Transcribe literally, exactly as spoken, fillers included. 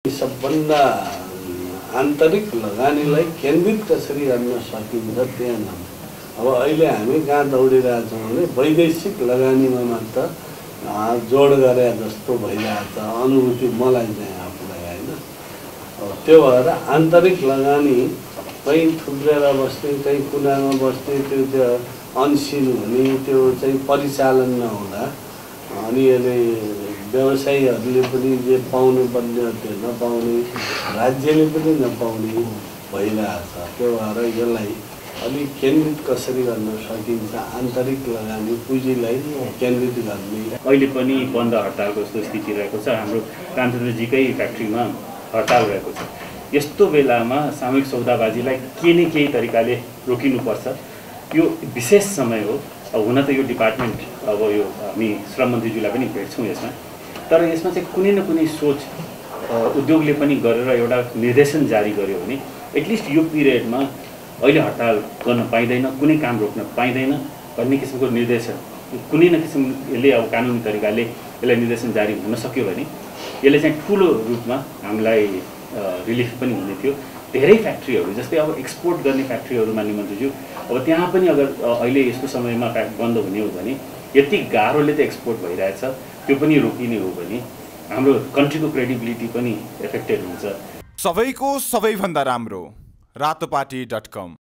सबभन्दा आन्तरिक लगानीलाई केन्द्रित कसरी गर्न सकिन्छ त्यहाँ न। अब अहिले हामी कहाँ दौडिरहेछौँ भने वैदेशिक लगानीमा मात्र जोड गरे जस्तो भइरहेछ अनुभूति मलाई चाहिँ आफूलाई होइन। त्यो भएर आन्तरिक लगानी कहीँ थुप्रेर बस्ने कहीँ कुनामा बस्ने त्यो त्यो अनसिन हुने त्यो चाहिँ परिचालन नहुँदा अनि अहिले व्यवसायीहरूले पनि जे पाउनु पर्ने त्यो नपाउने, राज्यले पनि नपाउने भइरहेछ। त्यो भएर यसलाई अलिक केन्द्रित कसरी गर्न सकिन्छ, आन्तरिक लगानी पुँजीलाई केन्द्रित गर्ने। अहिले पनि बन्द हडतालको जस्तो स्थिति रहेको छ। हाम्रो रामचन्द्रजीकै फ्याक्ट्रीमा हडताल रहेको छ। यस्तो बेलामा सामूहिक सौदाबाजीलाई के न केही तरिकाले रोकिनुपर्छ। यो विशेष समय हो। अब हुन त यो डिपार्टमेन्ट अब यो हामी श्रम मन्त्रीज्यूलाई पनि भेट्छौँ यसमा, तर यसमा चाहिँ कुनै न कुनै सोच उद्योगले पनि गरेर एउटा निर्देशन जारी गर्यो भने एटलिस्ट यो पिरियडमा अहिले हडताल गर्न पाइँदैन, कुनै काम रोक्न पाइँदैन भन्ने किसिमको निर्देशन कुनै न किसिमले अब कानुनी तरिकाले यसलाई निर्देशन जारी हुन सक्यो भने यसले चाहिँ ठुलो रूपमा हामीलाई रिलिफ पनि हुने थियो। धेरै फ्याक्ट्रीहरू जस्तै अब एक्सपोर्ट गर्ने फ्याक्ट्रीहरू मान्य मन्त्रीज्यू, अब त्यहाँ पनि अगर अहिले यस्तो समयमा बन्द हुने हो भने यति गाह्रोले त एक्सपोर्ट भइरहेछ, त्यो पनि रोकिने हो भने हाम्रो कन्ट्रीको क्रेडिबिलिटी पनि एफेक्टेड हुन्छ। सबैको सबैभन्दा राम्रो रातोपाटी डट कम।